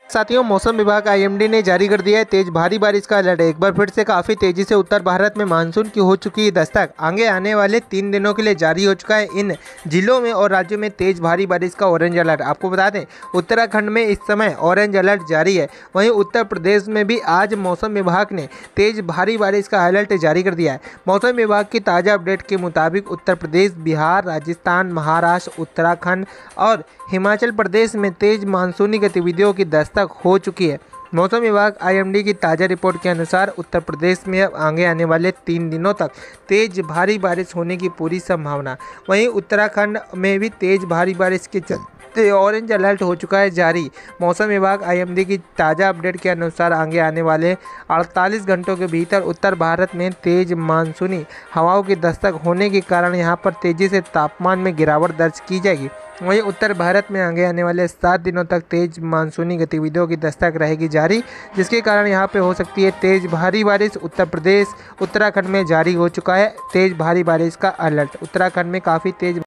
साथियों, मौसम विभाग आईएमडी ने जारी कर दिया है तेज भारी बारिश का अलर्ट। एक बार फिर से काफी तेजी से उत्तर भारत में मानसून की हो चुकी है दस्तक। आगे आने वाले 3 दिनों के लिए जारी हो चुका है इन जिलों में और राज्यों में तेज भारी बारिश का ऑरेंज अलर्ट। आपको बता दें, उत्तराखंड में इस समय ऑरेंज अलर्ट जारी है। वहीं उत्तर प्रदेश में भी आज मौसम विभाग ने तेज भारी बारिश का अलर्ट जारी कर दिया है। मौसम विभाग की ताज़ा अपडेट के मुताबिक उत्तर प्रदेश, बिहार, राजस्थान, महाराष्ट्र, उत्तराखंड और हिमाचल प्रदेश में तेज मानसूनी गतिविधियों की दस्तक हो चुकी है। मौसम विभाग आईएमडी की ताज़ा रिपोर्ट के अनुसार उत्तर प्रदेश में अब आगे आने वाले 3 दिनों तक तेज भारी बारिश होने की पूरी संभावना। वहीं उत्तराखंड में भी तेज भारी बारिश के चलते ऑरेंज अलर्ट हो चुका है जारी। मौसम विभाग आईएमडी की ताज़ा अपडेट के अनुसार आगे आने वाले 48 घंटों के भीतर उत्तर भारत में तेज मानसूनी हवाओं की दस्तक होने के कारण यहां पर तेज़ी से तापमान में गिरावट दर्ज की जाएगी। वहीं उत्तर भारत में आगे आने वाले 7 दिनों तक तेज मानसूनी गतिविधियों की दस्तक रहेगी जारी, जिसके कारण यहां पे हो सकती है तेज भारी बारिश। उत्तर प्रदेश, उत्तराखंड में जारी हो चुका है तेज भारी बारिश का अलर्ट। उत्तराखंड में काफ़ी तेज